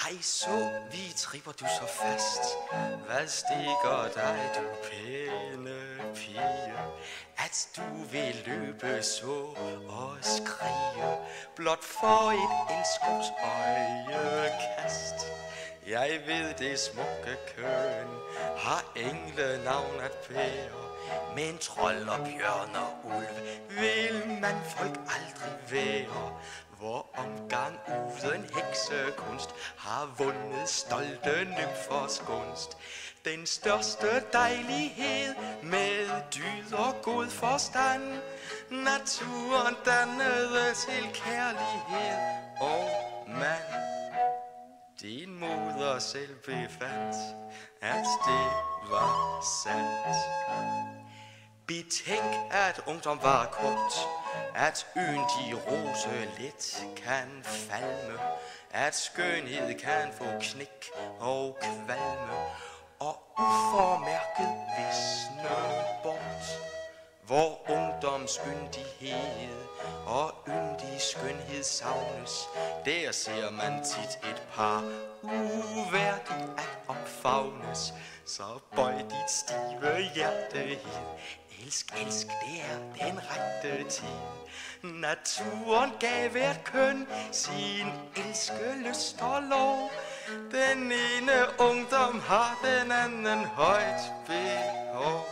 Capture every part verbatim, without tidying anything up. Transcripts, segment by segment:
Ej, så vi tripper du så fast. Hvad stikker dig, du pæne pige, at du vil løbe så og skrige, blot for et elskos øjekast. Jeg ved det smukke køn har engle navn at bære, men trold og bjørn og ulv vil man folk aldrig være. Hvor omgang uden heksekunst har vundet stolte nymfers gunst. Den største dejlighed med dyd og god forstand, naturen dannede til kærlighed og mand. Din moder selv befandt, at det var sandt. Betænk, at ungdom var kort, at yndig rose let kan falme, at skønhed kan få knæk og kvalme, og uformærket visne bort. Hvor ungdoms yndighed og yndig skønhed savnes, der ser man tit et par uværdigt at omfavnes. Så bøj dit stive hjerte hed, elsk, elsk, det er den rette tid. Naturen gav hvert køn sin elskelyst og lov. Den ene ungdom har den anden højt behov.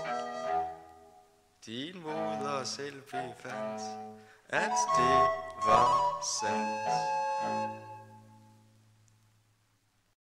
Din moder selv befandt, at det var sandt.